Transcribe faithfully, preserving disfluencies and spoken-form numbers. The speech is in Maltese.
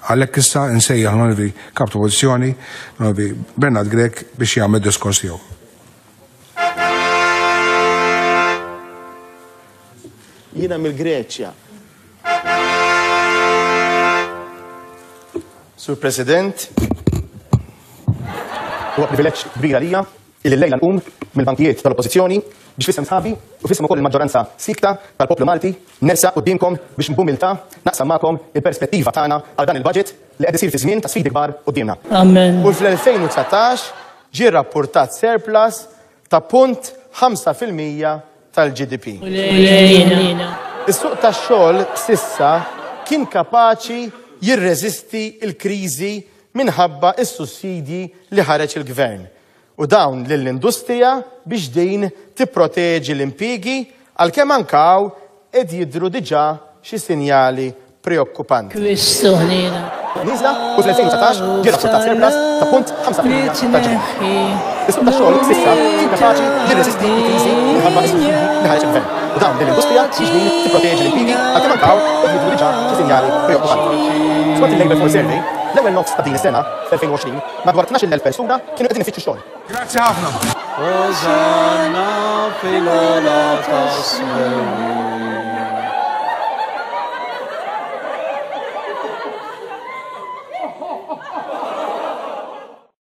Għalhekk issa nsejjaħ l-Onorevoli Kap ta' Oppożizzjoni, l-Onorevoli Bernard Grech biex jagħmel diskors tiegħu. Jiena mill-Greċja. Sur President, huwa privileġġ kbir għalija illi llejla nqum mill-bankijiet tal-Oppożizzjoni biex fissem sħabi u fissem ukoll il-maġġoranza sikta tal-poplu Malti nersa qudiemkom biex b'umiltà naqsam magħkom il-perspettiva tagħna għal dan il-budget li qed isir fi żmien ta' sfidi kbar qudiemna. Amen. U fl-elfejn u tsatax ġie rrappurtat surplus ta' punt ħamsa fil-mija tal-G D P. Is-suq tax-xogħol sissa kien kapaċi jirreżisti il-kriżi minħabba is-sussidji li ħareġ il-Gvern. U dawn lill-industrija biex din tipproteġi l-impjiegi għalkemm anke hawn qed jidhru diġà xi sinjali preokkupanti. Niżla u fl-elfejn u tsatax ġie rrappurtat surplus ta' punt ħamsa fil-mija tal-G D P. Is-suq tax-xogħol s'issa kien kapaċi jirreżisti l-kriżi minħabba is-sussidji li ħareġ il-Gvern. U dawn lill-industrija biex din tipproteġi l-impjiegi għalkemm anke hawn qed jidhru diġà xi sinjali preokkupanti. Skont il-Labour Force Survey, l-ewwel nofs ta' din is-sena fl-elfejn u għoxrin madwar tnax-il elf persuna kienu qegħdin ifittxu xogħol. Grazzi ħafna. Hosanna fil-ola tas-sewwi.